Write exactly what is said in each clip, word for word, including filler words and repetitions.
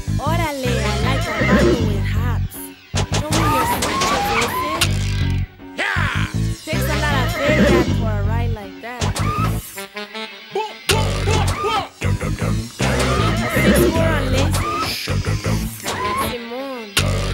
Órale, I like a bottle with hops. Show me your switches, listen. Yeah! Takes a lot of feria for a ride like that. Six more on lazy. Simón.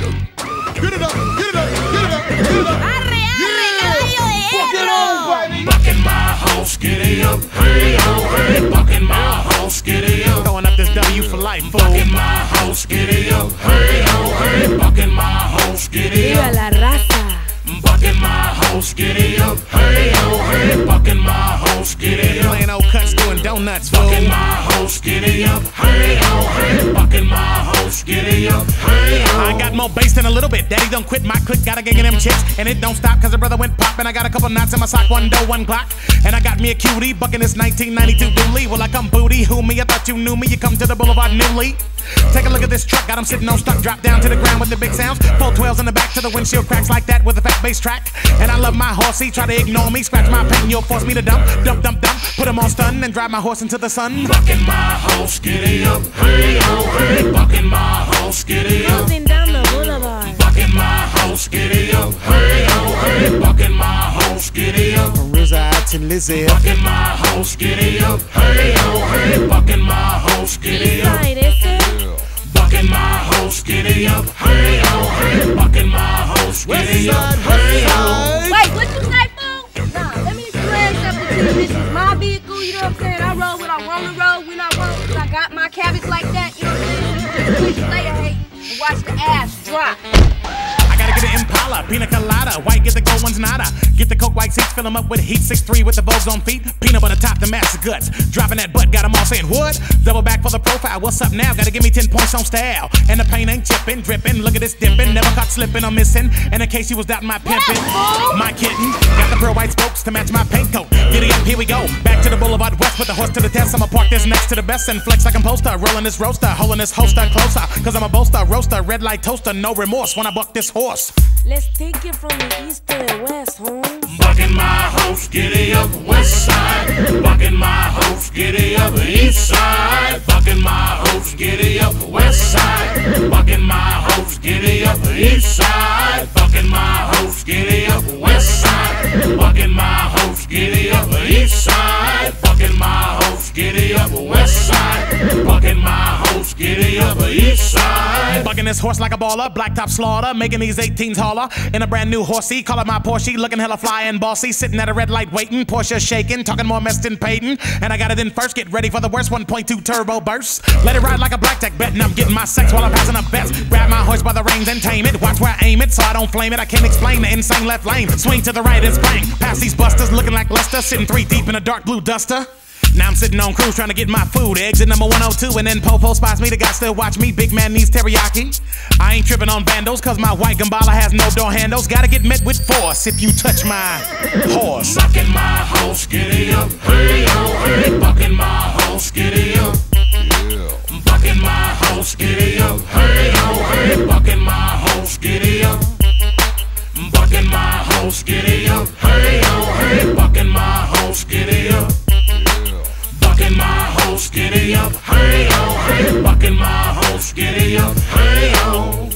Get it up, get it up, get it up, get it up. Arre, arre, caballo de hierro. Buckin my horse, giddy up, hey oh hey. Buckin my horse, giddy up. Throwing up this W for life, fool. Buckin my horse, giddy up, hey oh hey. Buckin my horse, giddy Viva up. la raza. Buckin my horse, giddy up, hey oh hey. Buckin my horse, giddy up. Playing old cuts, doing donuts, fool. Buckin my horse, giddy up, hey oh hey. Buckin my horse, giddy up, hey oh. I got more bass than a little bit. Daddy don't quit my click, got a gang of them chicks, and it don't stop cause the brother went pop. And I got a couple knots in my sock, one dough, one Glock. And I got me a cutie, bucking this nineteen ninety-two dually. Well, I come booty, who me? I thought you knew me. You come to the boulevard newly. Take a look at this truck, got him sitting on stuck, drop down to the ground with the big sounds. Full twelves in the back to the windshield cracks like that with a fat bass track. And I love my horsey, try to ignore me, scratch my paint, you'll force me to dump, dump, dump, dump. Put him on stun and drive my horse into the sun. Buckin my horse, giddy up, hey oh hey. Buckin my horse, giddy up. Cruising down the boulevard. Buckin my horse, giddy up, hey oh hey. Buckin my horse, giddy up. Frazer out to Lizzie. Buckin my horse, giddy up, hey oh hey. Buckin my horse, giddy up. Inside, ese. Buckin my horse, giddy up, hey oh hey. Buckin my horse, giddy up, hey oh. Wait, what you say, fool? Nah, let me explain something to you. This is my vehicle, you know what I'm saying? I roll when I wanna roll, when I want, cause I got my cabbage like that, you know what I'm saying? Just please lay a hate and watch the ass drop. I gotta get an Impala, pina colada, white, get the gold ones nada. Get the coke white seats, fill them up with heat, six three with the Vogues on feet. Peanut butter top, the master guts. Dropping that butt, got them all saying what? Double back for the profile, what's up now? Gotta give me ten points on style. And the paint ain't chipping, dripping, look at this dipping. Never caught slipping or missing. And in case you was doubting my pimping, my kitten. Got the pearl white spokes to match my paint coat. Giddy up, here we go. Back to the boulevard west with the horse to the test. I'ma park this next to the best and flex like I'm poster. Rolling this roaster, holding this holster closer. Cause I'm a boaster, roaster, red light toaster. No remorse when I buck this horse. Let's take it from the east to the west, home. Buckin my horse, giddy up, west side. Buckin my horse, giddy up, east side. Buckin my horse, giddy up, west side. Buckin my horse, giddy up, east side. Buckin my horse, giddy up, west side. Buckin my horse, giddy up, east side. Buckin my horse, giddy up, west side. Buckin my horse, giddy up, east side. Bucking this horse like a baller, blacktop slaughter, making these eighteens holler. In a brand new horsey, call it my Porsche, looking hella fly and bossy, sitting at a red light waiting, Porsche shaking, talking more mess than Peyton. And I got it in first, get ready for the worst, one point two turbo burst. Let it ride like a blackjack bet, and I'm getting my sex while I'm passing up bets. Grab my horse by the reins and tame it, watch where I aim it so I don't flame it. I can't explain the insane left lane, swing to the right and spring. Past these busters, looking like Lester, sitting three deep in a dark blue duster. Now I'm sitting on cruise trying to get my food. Exit number one oh two and then Popo spots me. The guy still watch me. Big man needs teriyaki. I ain't tripping on vandals cause my white Gambala has no door handles. Gotta get met with force if you touch my horse. Buckin my horse, giddy up, hey oh hey. Buckin my horse, giddy up. Yeah. Buckin my horse, giddy up, hey oh hey. Buckin my horse, giddy up. Buckin my horse, giddy up, hey oh hey. Buckin my horse, giddy up. Buckin my horse, giddy up, hey oh hey. Buckin my horse, giddy up, hey oh.